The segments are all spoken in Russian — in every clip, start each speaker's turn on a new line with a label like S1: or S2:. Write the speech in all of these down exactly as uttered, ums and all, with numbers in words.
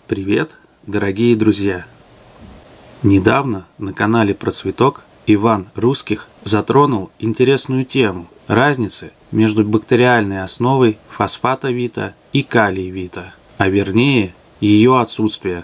S1: Привет, дорогие друзья! Недавно на канале Процветок Иван Русских затронул интересную тему разницы между бактериальной основой фосфатовита и калиевита, а вернее ее отсутствие.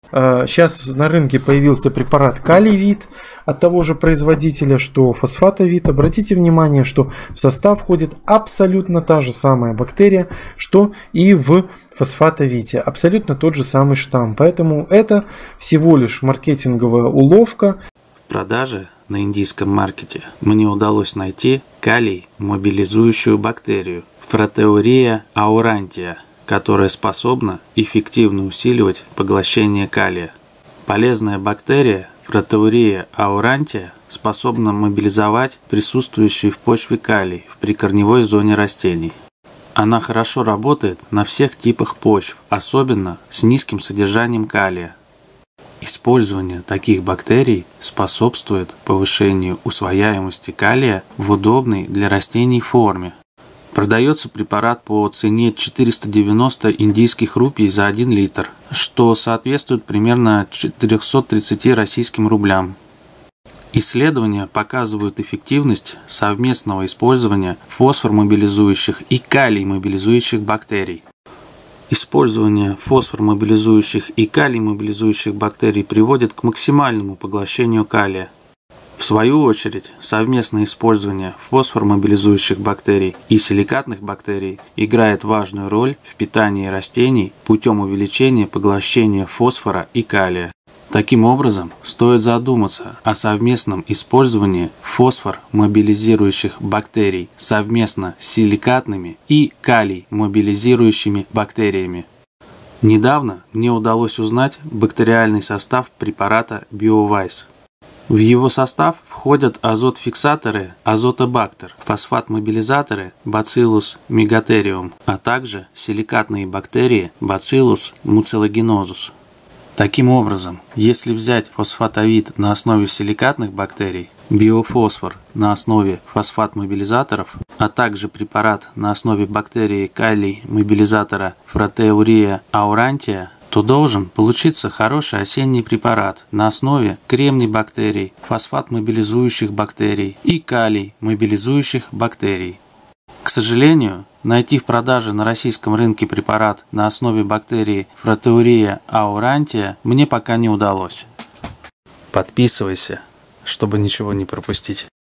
S2: Сейчас на рынке появился препарат калиевит от того же производителя, что фосфатовит. Обратите внимание, что в состав входит абсолютно та же самая бактерия, что и в фосфатовите. Абсолютно тот же самый штамм. Поэтому это всего лишь маркетинговая уловка.
S1: В продаже на индийском маркете мне удалось найти калий-мобилизующую бактерию Proteria aurantia, которая способна эффективно усиливать поглощение калия. Полезная бактерия Proteria aurantia способна мобилизовать присутствующий в почве калий в прикорневой зоне растений. Она хорошо работает на всех типах почв, особенно с низким содержанием калия. Использование таких бактерий способствует повышению усвояемости калия в удобной для растений форме. Продается препарат по цене четыреста девяносто индийских рупий за один литр, что соответствует примерно четырёмстам тридцати российским рублям. Исследования показывают эффективность совместного использования фосфор-мобилизующих и калий-мобилизующих бактерий. Использование фосфор-мобилизующих и калий-мобилизующих бактерий приводит к максимальному поглощению калия. В свою очередь, совместное использование фосфор-мобилизующих бактерий и силикатных бактерий играет важную роль в питании растений путем увеличения поглощения фосфора и калия. Таким образом, стоит задуматься о совместном использовании фосфор-мобилизирующих бактерий совместно с силикатными и калий-мобилизирующими бактериями. Недавно мне удалось узнать бактериальный состав препарата BioVice. В его состав входят азотфиксаторы азотобактер, фосфат-мобилизаторы Bacillus megatherium, а также силикатные бактерии Bacillus mucilaginous. Таким образом, если взять фосфатовит на основе силикатных бактерий, биофосфор на основе фосфат-мобилизаторов, а также препарат на основе бактерии калий-мобилизатора Proteria aurantia, то должен получиться хороший осенний препарат на основе кремний-бактерий, фосфат-мобилизующих бактерий и калий-мобилизующих бактерий. К сожалению, найти в продаже на российском рынке препарат на основе бактерии Proteria aurantia мне пока не удалось. Подписывайся, чтобы ничего не пропустить.